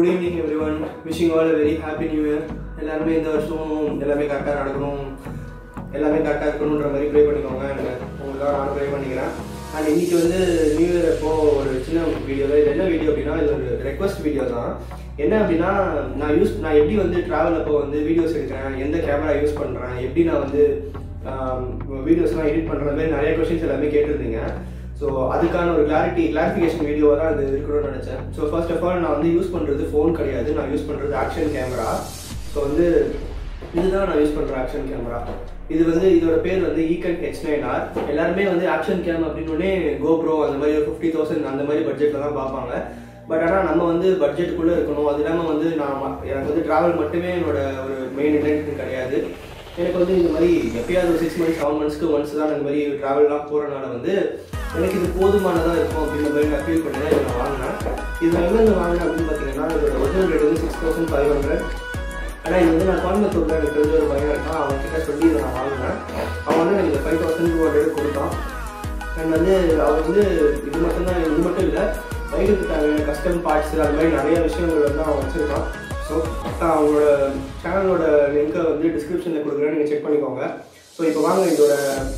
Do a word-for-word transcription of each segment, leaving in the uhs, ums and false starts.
Good evening everyone. Wishing all a very happy new year. எல்லாரும் இந்த வருஷம் எல்லாமே கரெக்டாக நடக்கணும், எல்லாமே கரெக்டாக இருக்கணுன்ற மாதிரி ப்ரே பண்ணிக்கோங்க. உங்களுக்காக நான் ப்ரே பண்ணிக்கிறேன். அண்ட் இன்றைக்கி வந்து நியூ இயர் அப்போது ஒரு சின்ன வீடியோ தான். இது என்ன வீடியோ அப்படின்னா, இது ஒரு ரெக்வஸ்ட் வீடியோ தான். என்ன அப்படின்னா, நான் யூஸ் நான் எப்படி வந்து ட்ராவல் அப்போ வந்து வீடியோஸ் எடுக்கிறேன், எந்த கேமரா யூஸ் பண்ணுறேன், எப்படி நான் வந்து வீடியோஸ்லாம் எடிட் பண்ணுற மாதிரி நிறைய கொஸ்டின்ஸ் எல்லாமே கேட்டிருந்தீங்க. ஸோ அதுக்கான ஒரு கிளாரிட்டி கிளாரிஃபிகேஷன் வீடியோவாக தான் அது இருக்கணும்னு நினச்சேன். ஸோ ஃபர்ஸ்ட் ஆஃப் ஆல் நான் வந்து யூஸ் பண்ணுறது ஃபோன் கிடையாது, நான் யூஸ் பண்ணுறது ஆக்ஷன் கேமரா. ஸோ வந்து இதுதான் நான் யூஸ் பண்ணுற ஆக்ஷன் கேமரா. இது வந்து இதோட பேர் வந்து ஈகன் ஹெச் நைன் ஆர். எல்லாருமே வந்து ஆக்ஷன் கேம் அப்படின்னே கோப்ரோ அந்த மாதிரி ஒரு ஃபிஃப்டி தௌசண்ட் அந்த மாதிரி பட்ஜெட்டில் தான் பார்ப்பாங்க. பட் ஆனால் நம்ம வந்து பட்ஜெட்டுக்குள்ளே இருக்கணும். அது இல்லாமல் வந்து நான் எனக்கு வந்து ட்ராவல் மட்டுமே என்னோட ஒரு மெயின் இன்டென்ஷன் கிடையாது. எனக்கு வந்து இந்த மாதிரி எப்பயாவது ஒரு சிக்ஸ் மந்த்ஸ் செவன் மந்த்ஸ்க்கு ஒன்ஸ் தான் இந்த மாதிரி ட்ராவல்லாம் போகிறனால வந்து எனக்கு இது போதுமானதாக இருக்கும் அப்படின்ற மாதிரி நான் ஃபீல் பண்ணி தான் இதை நான் வாங்கினேன். இது எங்கேருந்து வாங்கினேன் அப்படின்னு பார்த்தீங்கன்னா, இதோட ஒரிஜினல் ரேட் வந்து சிக்ஸ் தௌசண்ட் ஃபைவ் ஹண்ட்ரட். ஆனால் இது வந்து நான் கோயம்புத்தூரில் எனக்கு தெரிஞ்ச ஒரு பையன் இருக்கான், அவன் கிட்ட சொல்லி இதை நான் வாங்கினேன். அவன் வந்து எனக்கு இந்த ஃபைவ் தௌசண்ட் டூ ஹண்ட்ரட் கொடுத்தான். அண்ட் வந்து அவர் வந்து இது மட்டும்தான் இது மட்டும் இல்லை, பைக்குக்கு தேவையான கஸ்டம் பார்ட்ஸ் அது மாதிரி நிறைய விஷயங்கள் வந்து அவன் வச்சுருக்கான். ஸோ அவங்களோட சேனலோட லிங்கை வந்து டிஸ்கிரிப்ஷனில் கொடுக்குறேன், நீங்கள் செக் பண்ணிக்கோங்க. ஸோ இப்போ வாங்க இதோட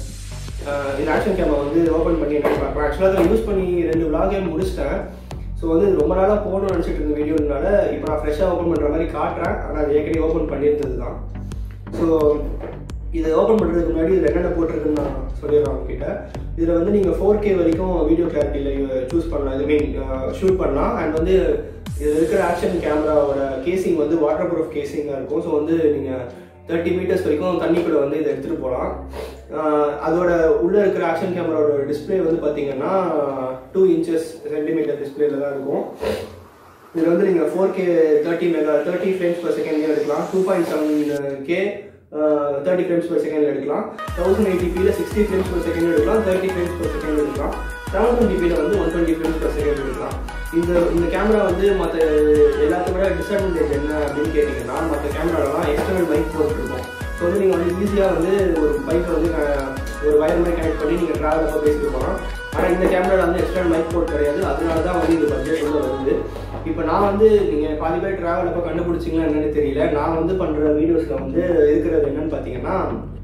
இந்த ஆக்ஷன் கேமரா வந்து ஓப்பன் பண்ணி என்ன பார்க்கலாம். ஆக்சுவலாக அதை யூஸ் பண்ணி ரெண்டு விளாகே முடிச்சிட்டேன். ஸோ வந்து ரொம்ப நாளாக போகணும்னு நினச்சிட்டு இருந்த வீடியோனால இப்போ நான் ஃப்ரெஷ்ஷாக ஓப்பன் பண்ணுற மாதிரி காட்டுறேன். ஆனால் அது ஏற்கனவே ஓப்பன் பண்ணியிருந்தது தான். ஸோ இதை ஓப்பன் பண்ணுறதுக்கு முன்னாடி இதில் என்னென்ன போட்டிருக்குன்னு நான் சொல்லிடுறேன் அவங்ககிட்ட. இதில் வந்து நீங்கள் ஃபோர் கே வரைக்கும் வீடியோ கிளாரிட்டியில் சூஸ் பண்ணலாம், இது மீன் ஷூட் பண்ணலாம். அண்ட் வந்து இதில் இருக்கிற ஆக்ஷன் கேமராவோட கேசிங் வந்து வாட்டர் ப்ரூஃப் கேசிங்காக இருக்கும். ஸோ வந்து நீங்கள் தேர்ட்டி மீட்டர்ஸ் வரைக்கும் தண்ணிக்குள்ளே வந்து இதை எடுத்துகிட்டு போகலாம். அதோட உள்ளே இருக்கிற ஆக்ஷன் கேமராவோட டிஸ்பிளே வந்து பார்த்தீங்கன்னா டூ இன்ச்சஸ் சென்டிமீட்டர் டிஸ்பிளேல தான் இருக்கும். இதில் வந்து நீங்கள் four K thirty mega thirty frames per செகண்ட்லேயும் எடுக்கலாம், two point seven K thirty frames per second எடுக்கலாம், தௌசண்ட் எயிட்டி பியில் சிக்ஸ்டி ஃப்ரேம்ஸ் பர் செகண்ட் எடுக்கலாம், தேர்ட்டி ஃப்ரேம்ஸ் பர் செகண்ட் எடுக்கலாம், செவன் டுவெண்ட்டி பியில் வந்து one twenty frames per second எடுக்கலாம். இந்த இந்த கேமரா வந்து மற்ற எல்லாத்தையும் விட டிஸ்அட்வான்டேஜ் என்ன அப்படின்னு கேட்டிங்கன்னா, மற்ற கேமராலாம் எக்ஸ்டர்னல் மைக் போட்டுருக்கோம். ஸோ வந்து நீங்கள் வந்து ஈஸியாக வந்து ஒரு பைக்கை வந்து ஒரு வயர் மாதிரி கனெக்ட் பண்ணி நீங்கள் ட்ராவல் அப்போ பேசிட்டு போகலாம். ஆனால் இந்த கேமராவில் வந்து எக்ஸ்டர்னல் மைக் போட் கிடையாது. அதனால தான் வந்து இது பட்ஜெட் வந்து வருது. இப்போ நான் வந்து நீங்கள் பாதி பேர் ட்ராவல் அப்போ கண்டுபிடிச்சிங்களா என்னன்னு தெரியல. நான் வந்து பண்ணுற வீடியோஸில் வந்து இருக்கிறது என்னன்னு பார்த்தீங்கன்னா,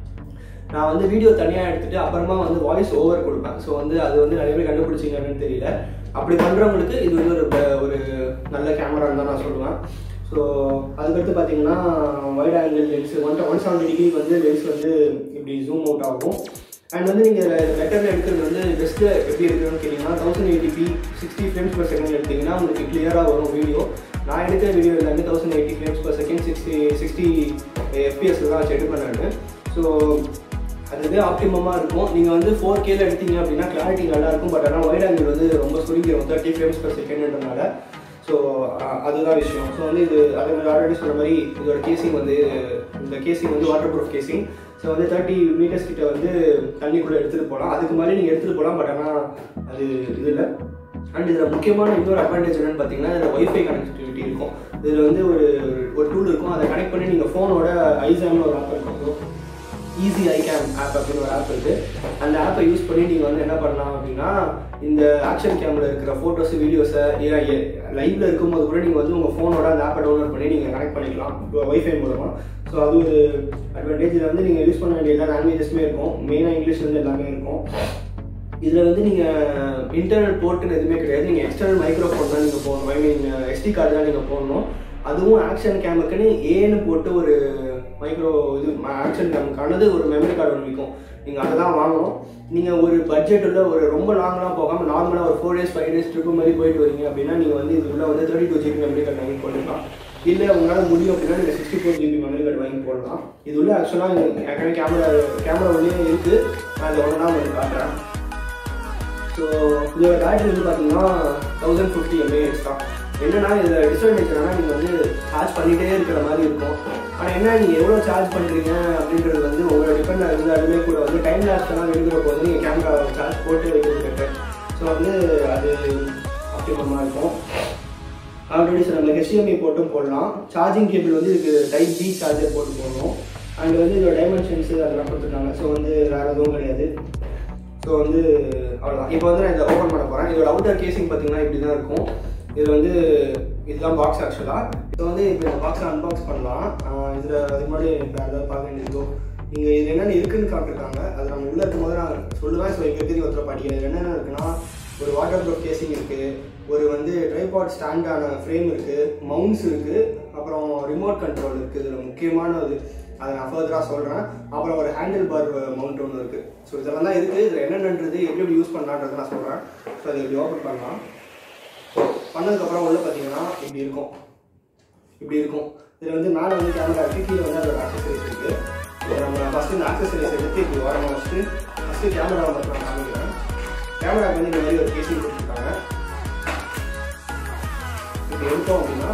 நான் வந்து வீடியோ தனியாக எடுத்துகிட்டு அப்புறமா வந்து வாய்ஸ் ஓவர் கொடுப்பேன். ஸோ வந்து அது வந்து நிறைய பேர் கண்டுபிடிச்சிங்கன்னு தெரியல. அப்படி பண்ணுறவங்களுக்கு இது வந்து ஒரு ஒரு நல்ல கேமரான்னு தான் நான் சொல்லுவேன். ஸோ அதுக்கடுத்து பார்த்தீங்கன்னா, wide angle lens one one seventy degree வந்து லென்ஸ் வந்து இப்படி ஜூம் அவுட் ஆகும். அண்ட் வந்து நீங்கள் பெட்டரில் எடுக்கிறது வந்து பெஸ்ட்டு எப்படி இருக்குன்னு கேட்டிங்கன்னா, thousand eighty P sixty frames per second எடுத்திங்கன்னா உங்களுக்கு கிளியராக வரும் வீடியோ. நான் எடுக்கிற வீடியோ எல்லாமே thousand eighty frames per second sixty sixty எஃப்பிஎஸ்ல தான் வச்சு எடுப்பேன் நான். ஸோ அதுவே ஆப்டிமமாக இருக்கும். நீங்கள் வந்து ஃபோர் கேல எடுத்தீங்க அப்படின்னா கிளாரிட்டி நல்லாயிருக்கும். பட் ஆனால் வைட் ஆங்கிள் வந்து ரொம்ப சுருங்கிடும் தேர்ட்டி ஃப்ரேம்ஸ் பர் செகண்ட்ன்றனால. ஸோ அதுதான் விஷயம். ஸோ வந்து இது அதே மாதிரி ஆல்ரெடி சொன்ன மாதிரி இதோட கேசிங் வந்து இந்த கேசிங் வந்து வாட்டர் ப்ரூஃப் கேசிங். ஸோ வந்து தேர்ட்டி மீட்டர்ஸ் கிட்ட வந்து தண்ணிக்குள்ளே எடுத்துகிட்டு போகலாம். அதுக்கு மாதிரி நீங்கள் எடுத்துகிட்டு போகலாம். பட் ஆனால் அது இது இல்லை. அண்ட் இதில் முக்கியமான இன்னொரு அட்வான்டேஜ் என்னென்னு பார்த்தீங்கன்னா, இதில் ஒய்ஃபை கனெக்டிவிட்டி இருக்கும். இதில் வந்து ஒரு ஒரு டூல் இருக்கும், அதை கனெக்ட் பண்ணி நீங்கள் ஃபோனோட ஐசாம்னு ஒரு ஆப் இருக்கும், ஈஸி ஐ கேம் ஆப் அப்படின்னு ஒரு ஆப் இருக்குது. அந்த ஆப்பை யூஸ் பண்ணி நீங்கள் வந்து என்ன பண்ணலாம் அப்படின்னா, இந்த ஆக்ஷன் கேமில் இருக்கிற ஃபோட்டோஸ் வீடியோஸை லைவில் இருக்கும்போது கூட நீங்கள் வந்து உங்கள் ஃபோனோட அந்த ஆப்பை டவுன்லோட் பண்ணி நீங்கள் கனெக்ட் பண்ணிக்கலாம் ஒய்ஃபை மூலமாக. ஸோ அது ஒரு அட்வான்டேஜ். இதில் வந்து நீங்கள் யூஸ் பண்ண வேண்டிய எல்லா லாங்குவேஜஸுமே இருக்கும், மெயினாக இங்கிலீஷ் வந்து எல்லாமே இருக்கும். இதில் வந்து நீங்கள் இன்டர்னல் போர்ட்டுன்னு எதுவுமே கிடையாது, நீங்கள் எக்ஸ்டர்னல் மைக்ரோஃபோன் தான் நீங்கள் போடணும். ஐ மீன் எஸ்டி கார்டு தான் நீங்கள் போடணும். அதுவும் ஆக்ஷன் கேமுக்குன்னு ஏன்னு போட்டு ஒரு மைக்ரோ இது ஆக்ஷன் கேமுக்கானது ஒரு மெமரி கார்டு ஒன்று விற்கும். நீங்கள் அதை தான் வாங்கணும். நீங்கள் ஒரு பட்ஜெட்டில் ஒரு ரொம்ப லாங்லாம் போகாமல் நார்மலாக ஒரு four days five days trip மாதிரி போயிட்டு வரீங்க அப்படின்னா நீங்கள் வந்து இதுக்குள்ளே வந்து thirty two GB memory card வாங்கி போட்டுக்கலாம். இல்லை உங்களால் முடியும் அப்படின்னா நீங்கள் sixty four GB memory card வாங்கி போடலாம். இது உள்ள ஆக்சுவலாக ஏற்கனவே கேமரா கேமரா உள்ளே இருக்குது. நான் அதை ஒன்றா உங்களுக்கு காட்டுறேன். ஸோ இதோட பேட்டரி வந்து பார்த்தீங்கன்னா தௌசண்ட் ஃபிஃப்டி எம்ஏஹெச் தான். என்னன்னா இதில் டிஸ்அட்வான்டேஜ் என்னன்னா, நீங்கள் வந்து சார்ஜ் பண்ணிகிட்டே இருக்கிற மாதிரி இருக்கும். ஆனால் என்ன நீங்கள் எவ்வளோ சார்ஜ் பண்ணுறீங்க அப்படின்றது வந்து உங்களோட டிபெண்ட் இருந்தாலுமே கூட வந்து டைம் லாப்ஸ்லாம் எடுக்கிற போது நீங்கள் கேமரா சார்ஜ் போட்டு வைக்கிறது பெட்டர். ஸோ வந்து அது ஆப்டிமமாக இருக்கும். ஆல்ரெடி சார் நம்ம ஹெச்டிஎம்ஐ போட்டும் போடலாம். சார்ஜிங் கேபிள் வந்து இதுக்கு டைப் பி சார்ஜர் போட்டு போடணும். அண்ட் வந்து இதோட டைமென்ஷன்ஸு அதெல்லாம் கொடுத்துருக்காங்க. ஸோ வந்து வேறு எதுவும் கிடையாது. ஸோ வந்து அவ்வளோதான். இப்போ வந்து நான் இதை ஓப்பன் பண்ண போகிறேன். இதோட அவுட்டர் கேசிங் பார்த்தீங்கன்னா இப்படி தான் இருக்கும். இதில் வந்து இதுதான் பாக்ஸ் ஆக்சுவலாக. இப்போ வந்து இப்போ இந்த பாக்ஸை அன்பாக்ஸ் பண்ணலாம். இதில் அதுக்கு முன்னாடி இப்போ ஏதாவது பார்க்க வேண்டியது இங்கே இது என்னென்ன இருக்குதுன்னு காட்டிருக்காங்க. அது நம்ம உள்ளே இருக்கும் போது நான் சொல்லுவேன். ஸோ இங்கே இருக்குது ஒருத்தர் படிக்கிறது என்னென்ன இருக்குன்னா, ஒரு வாட்டர் ப்ரூஃப் கேசிங் இருக்குது, ஒரு வந்து ட்ரைபாட் ஸ்டாண்டான ஃப்ரேம் இருக்குது, மவுண்ட்ஸ் இருக்குது, அப்புறம் ரிமோட் கண்ட்ரோல் இருக்குது. இதில் முக்கியமானது அதை நான் ஃபர்தராக சொல்கிறேன். அப்புறம் ஒரு ஹேண்டில் பார் மவுண்ட் ஒன்று இருக்குது. ஸோ இதெல்லாம் தான் இருக்குது. இதில் என்னென்னன்றது எப்படி எப்படி யூஸ் பண்ணலான்றது நான் சொல்கிறேன். ஸோ அதை இப்படி ஓப்பன் பண்ணலாம். ஸோ பண்ணதுக்கப்புறம் உள்ள பார்த்தீங்கன்னா இப்படி இருக்கும் இப்படி இருக்கும் இதில் வந்து மேலே வந்து கேமரா இருக்குது, கீழே வந்து அதோட ஆக்சசரிஸ் இருக்குது. ஸோ நம்ம ஃபஸ்ட்டு இந்த ஆக்சசரிஸ் எடுத்து இப்படி ஓரமாக வச்சுட்டு ஃபஸ்ட்டு கேமராவை மட்டும் நான் காமிக்கிறேன். கேமராவுக்கு வந்து இந்த மாதிரி ஒரு கேசிங் கொடுத்துருக்காங்க. இப்படி எடுத்தோம் அப்படின்னா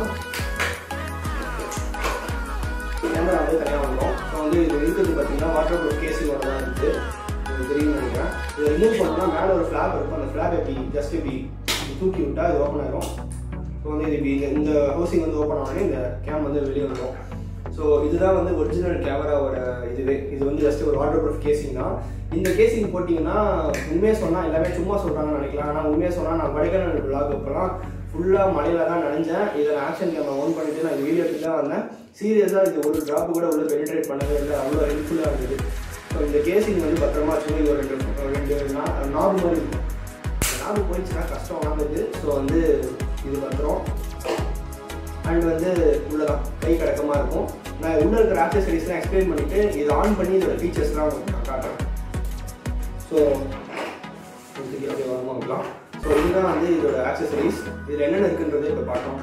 கேமரா வந்து தனியாக வந்துடும். ஸோ வந்து இது இருக்கிறது பார்த்தீங்கன்னா வாட்டர் ப்ரூஃப் கேசிங்கோட தான் இருக்குது. இது தெரியும்னு நினைக்கிறேன். இதை ரிமூவ் பண்ணோம்னா மேலே ஒரு ஃப்ளாப் இருக்கும். அந்த ஃப்ளாப் எப்படி ஜஸ்ட் இப்படி தூக்கி விட்டால் இது ஓப்பன் ஆகிடும். ஸோ வந்து இது இப்படி இந்த ஹவுசிங் வந்து ஓப்பன் ஆனோடனே இந்த கேம் வந்து வெளியே வந்துடும். ஸோ இதுதான் வந்து ஒரிஜினல் கேமராவோட இதுவே. இது வந்து ஜஸ்ட் ஒரு வாட்டர் ப்ரூஃப் கேசிங் தான். இந்த கேசிங் போட்டிங்கன்னா உண்மையாக சொன்னால் எல்லாமே சும்மா சொல்கிறாங்கன்னு நினைக்கலாம். ஆனால் உண்மையாக சொன்னால் நான் கொடைக்கானல் விளாக் அப்போலாம் ஃபுல்லாக மழையில் தான் நனைஞ்சேன். இதில் ஆக்ஷன் கேமரா ஓன் பண்ணிவிட்டு நான் இந்த வீடியோக்கு தான் வந்தேன். சீரியஸாக இது ஒரு ட்ராப் கூட உள்ள பெனிட்ரேட் பண்ணவே இல்லை. அவ்வளோ ஹெல்ப்ஃபுல்லாக இருந்தது. ஸோ இந்த கேசிங் வந்து பத்திரமா வச்சுக்கணும். இது ஒரு ரெண்டு ரெண்டு நாபு மாதிரி இருக்கும். நாபு போயிடுச்சுன்னா கஷ்டம் வாங்குது. ஸோ வந்து இது பத்திரம். அண்ட் வந்து உள்ளதான் கை கடக்கமாக இருக்கும். நான் உள்ளே இருக்கிற ஆக்சசரிஸ்லாம் எக்ஸ்பிளைன் பண்ணிவிட்டு இது ஆன் பண்ணி இதோட ஃபீச்சர்ஸ்லாம் உங்களுக்கு நான் காட்டுறேன். ஸோ இதுக்கு அப்படியே வாங்க வைக்கலாம். ஸோ இதுதான் வந்து இதோட ஆக்சசரிஸ். இதில் என்னென்ன இருக்குன்றது இப்போ பார்த்தோம்.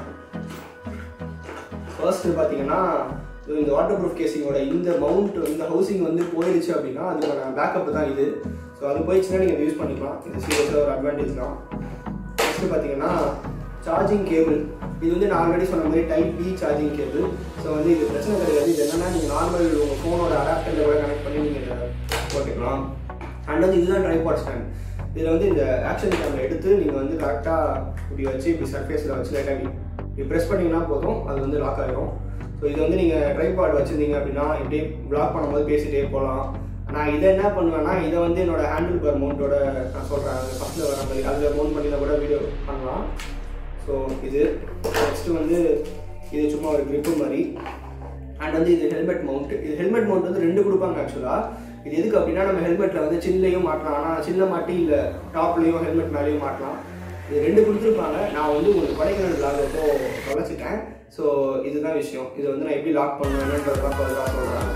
ஃபர்ஸ்ட்டு பார்த்தீங்கன்னா இந்த வாட்டர் ப்ரூஃப் கேசிங்கோட இந்த மவுண்ட் இந்த ஹவுசிங் வந்து போயிடுச்சு அப்படின்னா அதுக்கான பேக்கப் தான் இது. ஸோ அது போயிடுச்சுன்னா நீங்கள் யூஸ் பண்ணிக்கலாம். இது சீரியஸாக ஒரு அட்வான்டேஜ் தான். நெக்ஸ்ட்டு பார்த்தீங்கன்னா சார்ஜிங் கேபிள். இது வந்து நான் ஆல்ரெடி சொன்ன மாதிரி type B charging cable. So வந்து இது பிரச்சனை கிடையாது. இது என்னென்னா நீங்கள் நார்மல் உங்கள் ஃபோனோட அடாப்டரில் கூட கனெக்ட் பண்ணி நீங்கள் இதை போட்டுக்கலாம். அண்ட் வந்து இதுதான் ட்ரைபாட் ஸ்டாண்ட். இதில் வந்து இந்த ஆக்ஷன் கேமரா எடுத்து நீங்கள் வந்து கரெக்டாக இப்படி வச்சு இப்படி சர்ஃபேஸில் வச்சு லைட்டாக இப்படி ப்ரெஸ் பண்ணிங்கன்னா போதும், அது வந்து லாக் ஆகிடும். ஸோ இது வந்து நீங்கள் ட்ரைபாட் வச்சுருந்தீங்க அப்படின்னா இப்படியே பிளாக் பண்ணும்போது பேசிகிட்டே போகலாம். நான் இதை என்ன பண்ணுவேன்னா இதை வந்து என்னோடய ஹேண்டில் பார் மவுண்டோட நான் சொல்கிறேன் அந்த ஃபஸ்ட்டில் வர மாதிரி அதில் மவுண்ட் பண்ணி கூட வீடியோ பண்ணலாம். ஸோ இது நெக்ஸ்ட்டு வந்து இது சும்மா ஒரு கிரிப்பு மாதிரி. அண்ட் வந்து இது ஹெல்மெட் மவுண்ட். இது ஹெல்மெட் மவுண்ட் வந்து ரெண்டு கொடுப்பாங்க ஆக்சுவலாக. இது எதுக்கு அப்படின்னா நம்ம ஹெல்மெட்டில் வந்து சின்னையும் மாட்டலாம். ஆனால் சின்ன மாட்டி இல்லை டாப்லேயும் ஹெல்மெட் மேலேயும் மாட்டலாம். இது ரெண்டு கொடுத்துருப்பாங்க. நான் வந்து உங்களுக்கு கொடைக்கானல் விளாகப்போ தொலைச்சிட்டேன். ஸோ இதுதான் விஷயம். இதை வந்து நான் எப்படி லாக் பண்ணுவேன்ன்றதுலாம் ஃபர்தராக சொல்கிறேன்.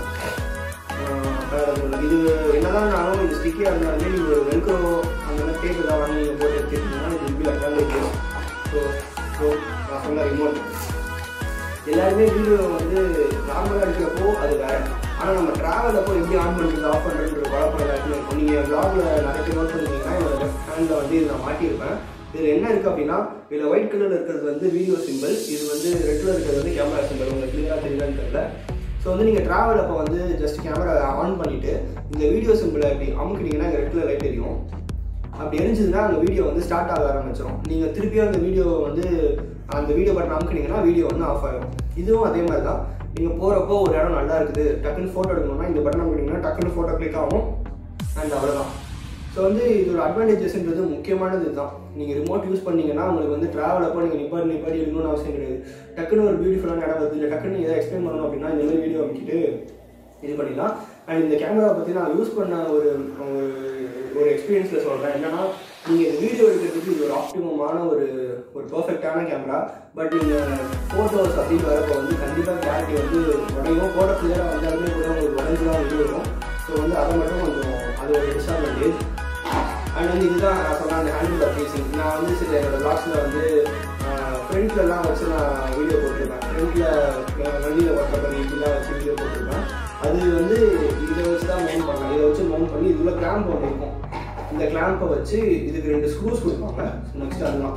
இது என்னதான் நானும் இது ஸ்டிக்கியாக இருந்தாலுமே நீங்கள் ஒரு வெல்க்ரோ அந்த மாதிரி டேப் தான் வாங்கி நீங்கள் போட்டு எடுத்துக்கிட்டீங்கன்னா இது இப்படி அட்வான்டேஜ். ஸோ ஸோ நான் சொன்ன ரிமோட் எல்லாருமே வீடியோ வந்து நார்மலாக எடுக்கிறப்போ அது வேறு. ஆனால் நம்ம ட்ராவல் அப்போ எப்படி ஆன் பண்ணுறது ஆஃப் பண்ணுறது குழப்பம் எல்லாருமே இருக்கும். நீங்கள் வ்ளாகில் நிறைய பேர் நோட் பண்ணிங்கன்னா என்னோட லெஃப்ட் ஹேண்டில் வந்து இதை நான் மாட்டியிருப்பேன். இதில் என்ன இருக்குது அப்படின்னா இதில் ஒயிட் கலரில் இருக்கிறது வந்து வீடியோ சிம்பிள், இது வந்து ரெட் கலர் இருக்கிறது வந்து கேமரா சிம்பிள். உங்களுக்கு கிளியராக தெரியலன்னு தெரியல. ஸோ வந்து நீங்கள் ட்ராவல் அப்போ வந்து ஜஸ்ட் கேமரா ஆன் பண்ணிவிட்டு இந்த வீடியோ சிம்பிளை அப்படி அமுக்கிட்டீங்கன்னா இங்கே ரெட் கலர் லைட் தெரியும். அப்படி எரிஞ்சதுன்னா அந்த வீடியோ வந்து ஸ்டார்ட் ஆக ஆரம்பிச்சிடும். நீங்கள் திருப்பியும் அந்த வீடியோ வந்து அந்த வீடியோ பட்டன் அமுக்கினீங்கன்னா வீடியோ வந்து ஆஃப் ஆகிடும். இதுவும் அதே மாதிரி தான். நீங்கள் போகிறப்போ ஒரு இடம் நல்லா இருக்குது டக்குன்னு ஃபோட்டோ எடுக்கணும்னா இந்த பட்டன் அமுக்கினீங்கன்னா டக்குன்னு ஃபோட்டோ கிளிக் ஆகும். அண்ட் அவ்வளோதான். ஸோ வந்து இதோட அட்வான்டேஜஸ்ன்றது முக்கியமானது இதுதான். நீங்கள் ரிமோட் யூஸ் பண்ணிங்கன்னா உங்களுக்கு வந்து ட்ராவல் அப்போ நீங்கள் நிப்பாடி நிப்பாடி எடுக்கணும்னு அவசியம் கிடையாது. டக்குன்னு ஒரு பியூட்டிஃபுல்லான இடம் வருது இல்லை டக்குன்னு எதாவது எக்ஸ்பிளைன் பண்ணணும் அப்படின்னா இந்த மாதிரி வீடியோ அமைக்கிட்டு இது பண்ணிடலாம். அண்ட் இந்த கேமரா பற்றி நான் யூஸ் பண்ண ஒரு ஒரு எக்ஸ்பீரியன்ஸில் சொல்கிறேன். என்னன்னா நீங்கள் இந்த வீடியோ எடுக்கிறதுக்கு இது ஒரு ஆப்டிமமான ஒரு ஒரு பர்ஃபெக்டான கேமரா. பட் நீங்கள் ஃபோட்டோஸ் அப்படின்னு வரப்போ வந்து கண்டிப்பாக கிளாரிட்டி வந்து உடையும். ஃபோட்டோ கிளியராக வந்தாலுமே கூட உங்களுக்கு உடஞ்சி தான் வெளியே வரும். ஸோ வந்து அதை மட்டும் கொஞ்சம் அது ஒரு டிஸ்அட்வான்டேஜ். அண்ட் வந்து இதுதான் நான் சொன்ன அந்த ஹேண்டில் பார் கேசிங். நான் வந்து சில என்னோடய வ்ளாக்ஸில் வந்து ஃப்ரண்ட்லலாம் வச்சு நான் வீடியோ போட்டிருப்பேன். ஃப்ரண்ட்டில் வண்டியில் ஒர்க் பண்ணி இப்படிலாம் வச்சு வீடியோ போட்டிருப்பேன். அது வந்து இதை வச்சு தான் மவுண்ட் பண்ணலாம். இதை வச்சு மவுண்ட் பண்ணி இதுக்குள்ள கிளாம்ப் ஒன்று இருக்கும். இந்த கிளாம்பை வச்சு இதுக்கு ரெண்டு ஸ்க்ரூஸ் கொடுப்பாங்க. நெக்ஸ்ட் அதுதான்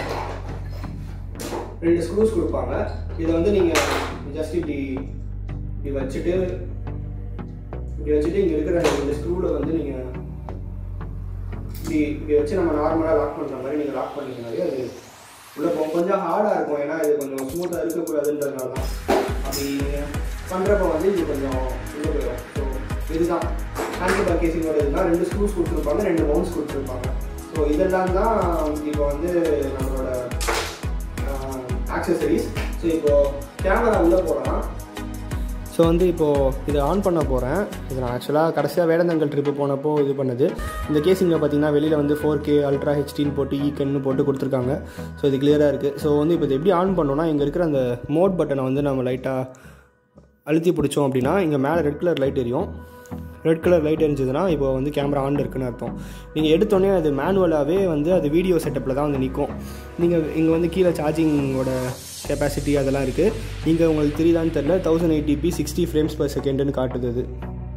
ரெண்டு ஸ்க்ரூஸ் கொடுப்பாங்க. இதை வந்து நீங்கள் ஜஸ்ட் இப்படி இப்படி வச்சுட்டு இப்படி வச்சுட்டு இங்கே இருக்கிற ரெண்டு ஸ்க்ரூவில் வந்து நீங்கள் இப்படி இப்படி வச்சு நம்ம நார்மலாக லாக் பண்ணுற மாதிரி நீங்கள் லாக் பண்ணிங்கனாலே அது உள்ளே போகும். கொஞ்சம் ஹார்டாக இருக்கும், ஏன்னா இது கொஞ்சம் ஸ்மூத்தாக இருக்கக்கூடாதுன்றதுனால தான். அப்படி பண்ணுறப்ப வந்து இது கொஞ்சம் உள்ளே போயிடும். ஸோ இதுதான் ஹேண்டில் பார் கேசிங்கோட இதுதான். ரெண்டு ஸ்க்ரூஸ் கொடுத்துருப்பாங்க, ரெண்டு மவுண்ட்ஸ் கொடுத்துருப்பாங்க. ஸோ இதெல்லாம் தான் இப்போ வந்து நம்மளோட ஆக்ஷன் ஆக்சசரிஸ். ஸோ இப்போது கேமரா உள்ளே போகலாம். ஸோ வந்து இப்போது இதை ஆன் பண்ண போகிறேன். இது நான் ஆக்சுவலாக கடைசியாக வேடந்தங்கல் ட்ரிப்பு போனப்போ இது பண்ணது. இந்த கேசிங்கில் பார்த்தீங்கன்னா வெளியில் வந்து ஃபோர் கே அல்ட்ரா ஹெச்டின்னு போட்டு ஈக்கன்னு போட்டு கொடுத்துருக்காங்க. ஸோ இது கிளியராக இருக்குது. ஸோ வந்து இப்போ இது எப்படி ஆன் பண்ணோன்னா, இங்கே இருக்கிற அந்த மோட் பட்டனை வந்து நம்ம லைட்டாக அழுத்தி பிடிச்சோம் அப்படின்னா இங்கே மேலே ரெட் கலர் லைட் எரியும். ரெட் கலர் லைட் எரிஞ்சதுன்னா இப்போ வந்து கேமரா ஆன் இருக்குன்னு அர்த்தம். நீங்கள் எடுத்தோடனே அது மேனுவலாகவே வந்து அது வீடியோ செட்டப்பில் தான் வந்து நிற்கும். நீங்கள் இங்கே வந்து கீழே சார்ஜிங்கோட கெப்பாசிட்டி அதெல்லாம் இருக்குது. நீங்கள் உங்களுக்கு தெரியுதான்னு தெரில, thousand eighty P sixty frames per செகண்டுன்னு காட்டுது. அது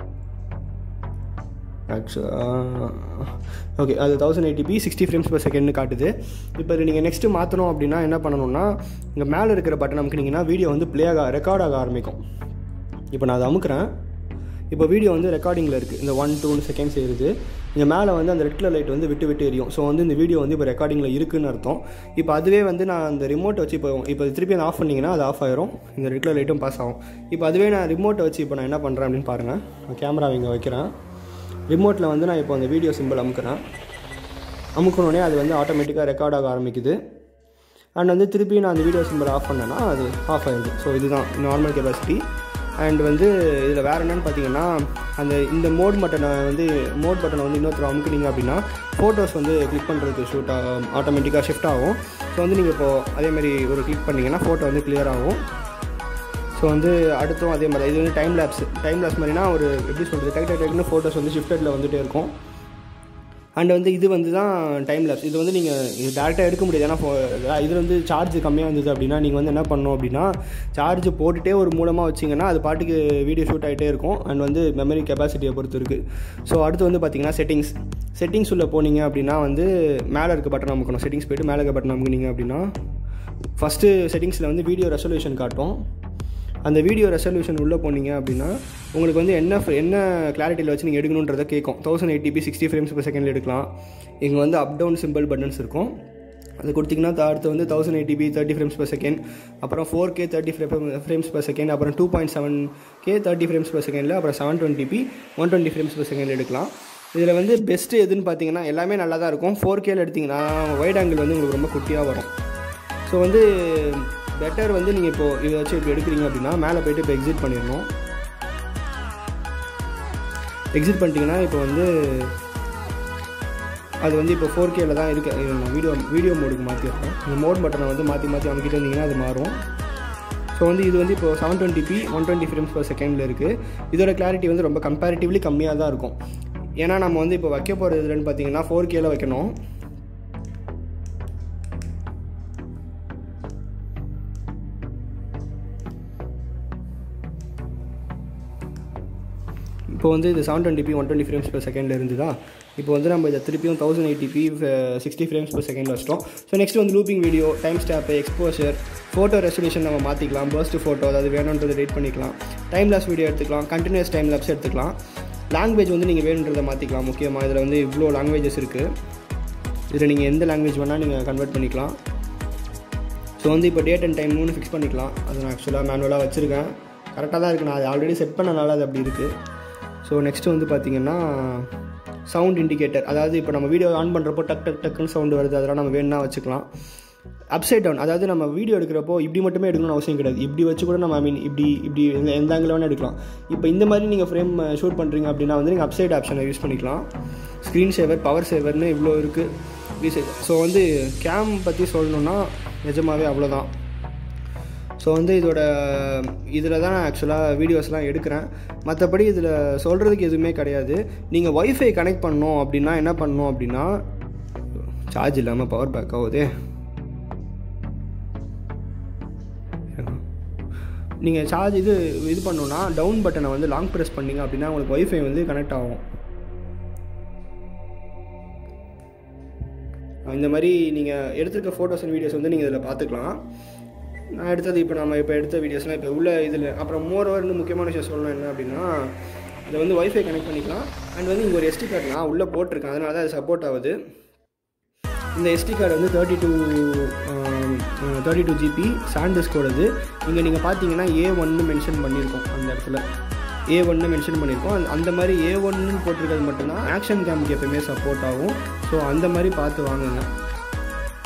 ஆக்சுவலாக ஓகே, அது thousand eighty P sixty frames per செகண்ட்னு காட்டுது. இப்போ நீங்கள் நெக்ஸ்ட்டு மாற்றணும் அப்படின்னா என்ன பண்ணணும்னா, இங்கே மேலே இருக்கிற பட்டன் அமுக்குனீங்கன்னா வீடியோ வந்து ப்ளே ஆக ரெக்கார்ட் ஆக ஆரம்பிக்கும். இப்போ நான் அதை அமுக்குறேன். இப்போ வீடியோ வந்து ரெக்கார்டிங்கில் இருக்குது. இந்த ஒன் டூ செகண்ட்ஸ் ஏறுது. இங்கே மேலே வந்து அந்த ரெட் கலர் லைட் வந்து விட்டு விட்டு எரியும். ஸோ வந்து இந்த வீடியோ வந்து இப்போ ரெக்கார்டிங்கில் இருக்குதுன்னு அர்த்தம். இப்போ அதுவே வந்து நான் அந்த ரிமோட்டை வச்சு இப்போ இப்போ திருப்பி அதை ஆஃப் பண்ணிங்கன்னா அது ஆஃப் ஆயிரும். இந்த ரெட் கலர் லைட்டும் பாஸ் ஆகும். இப்போ அதுவே நான் ரிமோட்டை வச்சு இப்போ நான் என்ன பண்ணுறேன் அப்படின்னு பாருங்கள். நான் கேமரா இங்கே வைக்கிறேன். ரிமோட்டில் வந்து நான் இப்போ அந்த வீடியோ சிம்பிள் அமுக்குறேன். அமுக்கணுன்னே அது வந்து ஆட்டோமேட்டிக்காக ரெக்கார்ட் ஆக ஆரம்பிக்குது. அண்ட் வந்து திருப்பி நான் அந்த வீடியோ சிம்பிள் ஆஃப் பண்ணேன்னா அது ஆஃப் ஆகிடுது. ஸோ இதுதான் நார்மல் கெப்பாசிட்டி. அண்ட் வந்து இதில் வேறு என்னென்னு பார்த்தீங்கன்னா, அந்த இந்த மோட் பட்டனை வந்து மோட் பட்டனை வந்து இன்னொருத்தர் அமுக்குனீங்க அப்படின்னா ஃபோட்டோஸ் வந்து கிளிக் பண்ணுறதுக்கு ஷூட் ஆட்டோமேட்டிக்காக ஷிஃப்ட் ஆகும். ஸோ வந்து நீங்கள் இப்போது அதேமாதிரி ஒரு கிளிக் பண்ணிங்கன்னா ஃபோட்டோ வந்து கிளியர் ஆகும். ஸோ வந்து அடுத்தும் அதே மாதிரி இது வந்து டைம் லேப்ஸ் டைம் லேப்ஸ் மாதிரினா ஒரு எப்படி சொல்கிறது, டெக் டெக் டெக்னு ஃபோட்டோஸ் வந்து ஷிஃப்டடில் வந்துகிட்டே இருக்கும். அண்ட் வந்து இது வந்து தான் டைம் லேப்ஸ். இது வந்து நீங்கள் இது டேரெக்டாக எடுக்க முடியாது. ஏன்னா இதில் வந்து சார்ஜ் கம்மியாக இருந்தது அப்படின்னா நீங்கள் வந்து என்ன பண்ணணும் அப்படின்னா, சார்ஜ் போட்டுகிட்டே ஒரு மூலமாக வச்சிங்கன்னா அது பாட்டுக்கு வீடியோ ஷூட் ஆகிட்டே இருக்கும். அண்ட் வந்து மெமரி கெப்பாசிட்டியை பொறுத்து இருக்குது. ஸோ அடுத்து வந்து பார்த்திங்கன்னா செட்டிங்ஸ் செட்டிங்ஸ் உள்ளே போனீங்க அப்படின்னா வந்து மேலே இருக்க பட்டன் அமுக்கணும். செட்டிங்ஸ் போய்ட்டு மேலே இருக்க பட்டன் அமுக்குனீங்க அப்படின்னா ஃபஸ்ட்டு செட்டிங்ஸில் வந்து வீடியோ ரெசல்யூஷன் காட்டும். அந்த வீடியோ ரெசல்யூஷன் உள்ளே போனீங்க அப்படின்னா உங்களுக்கு வந்து என்ன என்ன கிளாரிட்டியில் வச்சு நீங்கள் எடுக்கணுன்றதை கேட்கும். Thousand eighty P sixty frames per செகண்டில் எடுக்கலாம். இங்கே வந்து அப் டவுன் சிம்பிள் பட்டன்ஸ் இருக்கும். அது கொடுத்திங்கன்னா அடுத்து வந்து thousand eighty P thirty frames per second, அப்புறம் four K thirty frames per second, அப்புறம் two point seven K thirty frames per செகண்டில், அப்புறம் seven twenty P one twenty frames per செகண்டில் எடுக்கலாம். இதில் வந்து பெஸ்ட்டு எதுன்னு பார்த்தீங்கன்னா எல்லாமே நல்லா தான் இருக்கும். ஃபோர் கேல எடுத்திங்கன்னா வைட் ஆங்கிள் வந்து உங்களுக்கு ரொம்ப குட்டியாக வரும். ஸோ வந்து பெட்டர் வந்து நீங்கள் இப்போது இதை வச்சு இப்போ எடுக்கிறீங்க அப்படின்னா மேலே போய்ட்டு இப்போ எக்ஸிட் பண்ணிடணும். எக்ஸிட் பண்ணிட்டீங்கன்னா இப்போ வந்து அது வந்து இப்போ ஃபோர் கேல தான் இருக்கு. வீடியோ வீடியோ மோடுக்கு மாற்றிருக்கேன். இந்த மோட் பட்டனை வந்து மாற்றி மாற்றி அமைக்கிட்டு வந்தீங்கன்னா அது மாறும். ஸோ வந்து இது வந்து இப்போ seven twenty P one twenty frames per செகண்டில் இருக்குது. இதோட கிளாரிட்டி வந்து ரொம்ப கம்பேரிட்டிவ்லி கம்மியாக தான் இருக்கும். ஏன்னா நம்ம வந்து இப்போ வைக்க போகிறது இதுலன்னு பார்த்தீங்கன்னா ஃபோர் கேல வைக்கணும். இப்போ வந்து இது seven twenty P one twenty frames per செகண்டில் இருந்துதா. இப்போ வந்து நம்ம இதை திருப்பியும் thousand eighty P sixty frames per second வச்சிட்டோம். ஸோ நெக்ஸ்ட் வந்து looping video, time stop, exposure, photo resolution நம்ம மாற்றிக்கலாம். பர்ஸ்ட் ஃபோட்டோ அதாவது வேணுன்றதை ரேட் பண்ணிக்கலாம். டைம் லாப்ஸ் வீடியோ எடுத்துக்கலாம். கண்டினியூஸ் டைம் லாப்ஸ் எடுத்துக்கலாம். லாங்குவேஜ் வந்து நீங்கள் வேணுன்றதை மாற்றிக்கலாம். முக்கியமாக இதில் வந்து இவ்வளோ லாங்குவேஜஸ் இருக்குது. இதில் நீங்கள் எந்த லாங்குவேஜ் வேணால் நீங்கள் கன்வெர்ட் பண்ணிக்கலாம். ஸோ வந்து இப்போ டேட் அண்ட் டைம் மூணு ஃபிக்ஸ் பண்ணிக்கலாம். அது நான் ஆக்சுவலாக மேனுவலாக வச்சுருக்கேன். கரெக்டாக தான் இருக்குது. நான் அது ஆல்ரெடி செட் பண்ணனால அது அப்படி இருக்குது. ஸோ நெக்ஸ்ட்டு வந்து பார்த்திங்கன்னா சவுண்ட் இண்டிகேட்டர், அதாவது இப்போ நம்ம வீடியோ ஆன் பண்ணுறப்போ டக் டக் டக்குன்னு சவுண்டு வருது. அதெல்லாம் நம்ம வேணும்னா வச்சுக்கலாம். அப்சைட் டவுன், அதாவது நம்ம வீடியோ எடுக்கிறப்போ இப்படி மட்டுமே எடுக்கணும்னு அவசியம் கிடையாது. இப்படி வச்சு கூட நம்ம ஐ மீன் இப்படி இப்படி எந்த ஆங்கிள் வேணால் எடுக்கலாம். இப்போ இந்த மாதிரி நீங்கள் ஃப்ரேம் ஷூட் பண்ணுறீங்க அப்படின்னா வந்து நீங்கள் அப்சைட் ஆப்ஷனை யூஸ் பண்ணிக்கலாம். ஸ்க்ரீன் சேவர், பவர் சேவர்னு இவ்வளோ இருக்குது. ஸோ வந்து கேம் பற்றி சொல்லணுன்னா நிஜமாகவே அவ்வளோதான். ஸோ வந்து இதோட இதில் தான் நான் ஆக்சுவலாக வீடியோஸ்லாம் எடுக்கிறேன். மற்றபடி இதில் சொல்கிறதுக்கு எதுவுமே கிடையாது. நீங்கள் ஒய்ஃபை கனெக்ட் பண்ணணும் அப்படின்னா என்ன பண்ணணும் அப்படின்னா, சார்ஜ் இல்லாமல் பவர் பேக் ஆகுது. நீங்கள் சார்ஜ் இது இது பண்ணணுன்னா டவுன் பட்டனை வந்து லாங் ப்ரெஸ் பண்ணிங்க அப்படின்னா உங்களுக்கு ஒய்ஃபை வந்து கனெக்ட் ஆகும். இந்த மாதிரி நீங்கள் எடுத்துருக்க ஃபோட்டோஸ் அண்ட் வீடியோஸ் வந்து நீங்கள் இதில் பார்த்துக்கலாம். நான் எடுத்தது இப்போ நம்ம இப்போ எடுத்த வீடியோஸ்லாம் இப்போ உள்ள இதில். அப்புறம் மோர் ஓவர் இன்னும் முக்கியமான விஷயம் சொல்லணும் என்ன அப்படின்னா, இதை வந்து ஒய்ஃபை கனெக்ட் பண்ணிக்கலாம். அண்ட் வந்து இங்கே ஒரு எஸ்டி கார்டு நான் உள்ளே போட்டிருக்கேன். அதனால தான் அது சப்போர்ட் ஆகுது. இந்த எஸ்டி கார்டு வந்து thirty two thirty two GB சாண்டிஸ்கோடது. இங்கே நீங்கள் பார்த்தீங்கன்னா ஏ ஒன்னு மென்ஷன் பண்ணியிருக்கோம். அந்த இடத்துல ஏ ஒன்னு மென்ஷன் பண்ணியிருக்கோம். அந்த மாதிரி ஏ ஒன்னு போட்டிருக்கிறது மட்டும்தான் ஆக்ஷன் கேமுக்கு எப்போயுமே சப்போர்ட் ஆகும். ஸோ அந்த மாதிரி பார்த்து வாங்குங்க.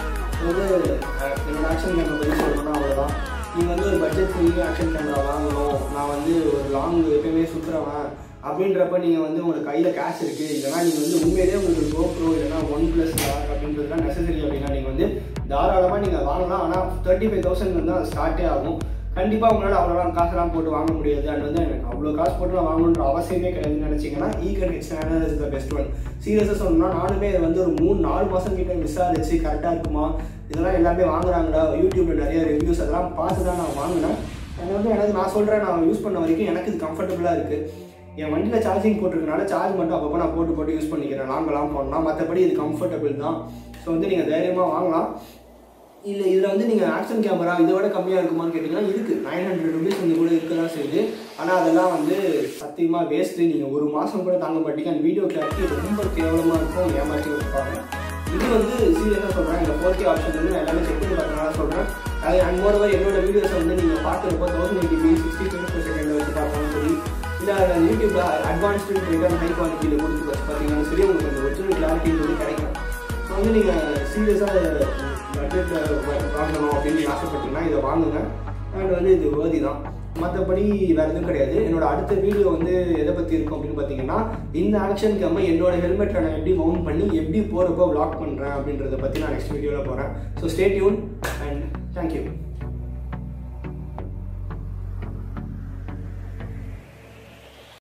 வந்து என்னோட ஆக்ஷன் கேமரா பற்றி சொல்லணும்னா அவ்வளோதான். நீங்கள் வந்து ஒரு பட்ஜெட் ஃப்ரீலி ஆக்ஷன் கேமரா வாங்கணும், நான் வந்து ஒரு லாங் எப்பயுமே சுற்றுறவன் அப்படின்றப்ப நீங்கள் வந்து உங்களுக்கு கையில் கேஷ் இருக்குது, இல்லைனா நீங்கள் வந்து உண்மையிலேயே உங்களுக்கு கோப்ரோ இல்லைனா ஒன் ப்ளஸ் ஆர் அப்படின்றதுலாம் நெசசரி அப்படின்னா நீங்கள் வந்து தாராளமாக நீங்கள் வாங்கலாம். ஆனால் தேர்ட்டி ஃபைவ் தௌசண்ட் வந்து அது ஸ்டார்ட்டே ஆகும். கண்டிப்பாக உங்களால் அவ்வளோலாம் காசுலாம் போட்டு வாங்க முடியாது. அண்ட் வந்து எனக்கு அவ்வளோ காசு போட்டு நான் வாங்கணுன்ற அவசியமே கிடையாதுன்னு நினச்சிங்கன்னா Eken H nine hundred is the best one. சீரியஸாக சொன்னால் நானுமே இதை வந்து ஒரு மூணு நாலு மாதம் கிட்ட விசாரிச்சு கரெக்டாக இருக்குமா, இதெல்லாம் எல்லாமே வாங்குறாங்களா, யூடியூப்பில் நிறைய ரிவ்யூஸ் அதெல்லாம் பார்த்து தான் நான் வாங்கினேன். அது வந்து எனக்கு நான் சொல்கிறேன், நான் யூஸ் பண்ண வரைக்கும் எனக்கு இது கம்ஃபர்டபுளாக இருக்குது. என் வண்டியில் சார்ஜிங் போட்டிருக்கனால சார்ஜ் மட்டும் அப்பப்போ நான் போட்டு போட்டு யூஸ் பண்ணிக்கிறேன், லாங்கெல்லாம் போனால். மற்றபடி இது கம்ஃபர்டபுள் தான். ஸோ வந்து நீங்கள் தைரியமாக வாங்கலாம். இல்லை இதில் வந்து நீங்கள் ஆக்ஷன் கேமரா இதை விட கம்மியாக இருக்குமான்னு கேட்டிங்கன்னா இருக்குது. நைன் ஹண்ட்ரட் ருபீஸ் வந்து கூட இருக்க தான் செய்யுது. ஆனால் அதெல்லாம் வந்து சத்தியமாக வேஸ்ட்டு. நீங்கள் ஒரு மாதம் கூட தாங்க மாட்டீங்க. அந்த வீடியோ கிளாரிட்டி ரொம்ப கேவலமாக இருக்கும், ஏமாற்றி வச்சுப்பாங்க. இது வந்து சீரியஸாக சொல்கிறேன், இந்த ஃபோர் கே ஆப்ஷன் வந்து நான் எல்லாமே செக் பண்ணி பார்க்கறதுனால சொல்கிறேன். அது அண்ட் மோரோவர் என்னோட வீடியோஸை வந்து நீங்கள் பார்க்குறப்போ thousand eighty P sixty fifty four செகண்டில் வச்சு பார்த்தாலும் சரி, இல்லை யூடியூப்பில் அட்வான்ஸ்டு ரிட்டர்ன் ஹை குவாலிட்டியில் கொடுத்து வச்சு பார்த்தீங்கன்னா சரி, உங்களுக்கு அந்த ஒரிஜினல் கிளாரிட்டின்றது கிடைக்கும். ஸோ வந்து நீங்கள் சீரியஸாக பட்ஜெட்டில் வாங்கணும் அப்படின்னு ஆசைப்பட்டீங்கன்னா இதை வாங்குங்க. அண்ட் வந்து இது வேர்தி தான், மற்றபடி வேறு எதுவும் கிடையாது. என்னோட அடுத்த வீடியோ வந்து எதை பற்றி இருக்கும் அப்படின்னு பார்த்தீங்கன்னா, இந்த ஆக்ஷன் கேமை என்னோட ஹெல்மெட்டில் நான் எப்படி மவுண்ட் பண்ணி எப்படி போகிறப்போ வ்ளாக் பண்ணுறேன் அப்படின்றத பற்றி நான் நெக்ஸ்ட் வீடியோவில் போகிறேன். So stay tune and thank you.